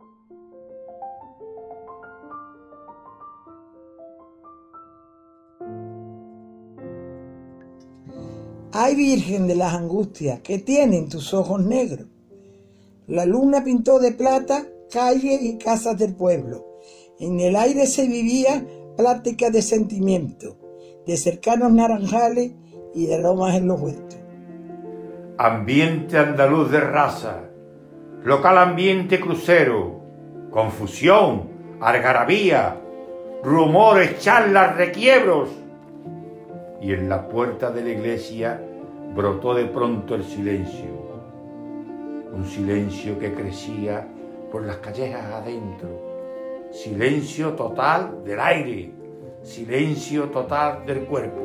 Ay, Virgen de las Angustias, ¿qué tienen tus ojos negros? La luna pintó de plata calles y casas del pueblo. En el aire se vivía plática de sentimiento, de cercanos naranjales y de aromas en los huertos. Ambiente andaluz de raza, local ambiente crucero, confusión, algarabía, rumores, charlas, requiebros. Y en la puerta de la iglesia brotó de pronto el silencio, un silencio que crecía por las callejas adentro, silencio total del aire, silencio total del cuerpo.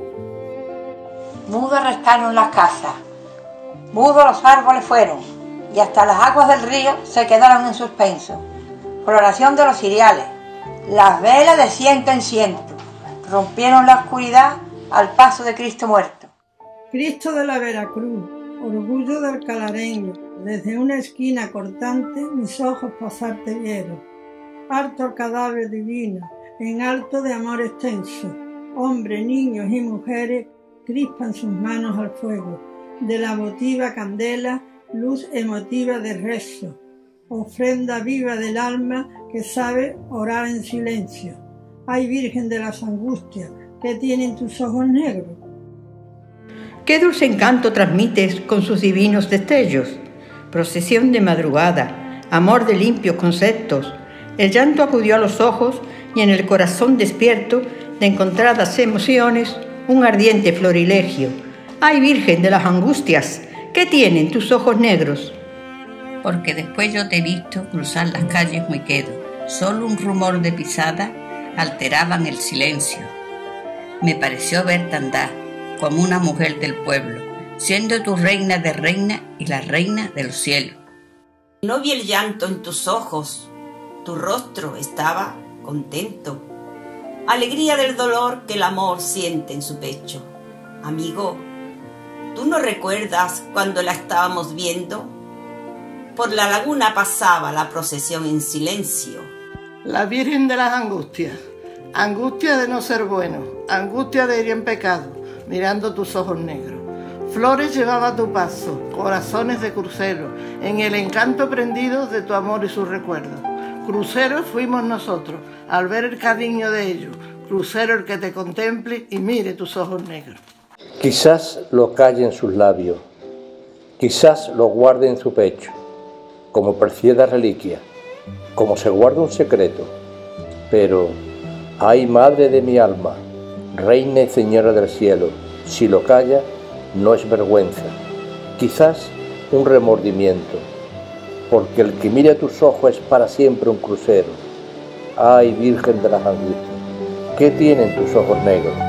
Mudos restaron las casas, mudos los árboles fueron, y hasta las aguas del río se quedaron en suspenso. Floración de los ciriales, las velas de ciento en ciento, rompieron la oscuridad al paso de Cristo muerto. Cristo de la Veracruz, orgullo del calareño, desde una esquina cortante mis ojos pasarte vieron. Harto el cadáver divino, en alto de amor extenso, hombres, niños y mujeres crispan sus manos al fuego, de la votiva candela, luz emotiva de rezo, ofrenda viva del alma que sabe orar en silencio. Ay, Virgen de las Angustias, ¿qué tienen tus ojos negros? Qué dulce encanto transmites con sus divinos destellos. Procesión de madrugada, amor de limpios conceptos. El llanto acudió a los ojos y en el corazón despierto de encontradas emociones un ardiente florilegio. Ay, Virgen de las Angustias, ¿qué tienen tus ojos negros? Porque después yo te he visto cruzar las calles muy quedo. Solo un rumor de pisada alteraban el silencio. Me pareció verte andar como una mujer del pueblo, siendo tu reina de reina y la reina de los cielos. No vi el llanto en tus ojos, tu rostro estaba contento. Alegría del dolor que el amor siente en su pecho. Amigo, ¿tú no recuerdas cuando la estábamos viendo? Por la laguna pasaba la procesión en silencio. La Virgen de las Angustias, angustia de no ser bueno, angustia de ir en pecado, mirando tus ojos negros. Flores llevaba a tu paso, corazones de crucero, en el encanto prendido de tu amor y sus recuerdos. Crucero fuimos nosotros, al ver el cariño de ellos, crucero el que te contemple y mire tus ojos negros. Quizás lo calle en sus labios, quizás lo guarde en su pecho, como preciada reliquia, como se guarda un secreto, pero, ay, madre de mi alma, reina y señora del cielo, si lo calla, no es vergüenza, quizás un remordimiento, porque el que mire a tus ojos es para siempre un crucero. Ay, Virgen de las Angustias, ¿qué tienen tus ojos negros?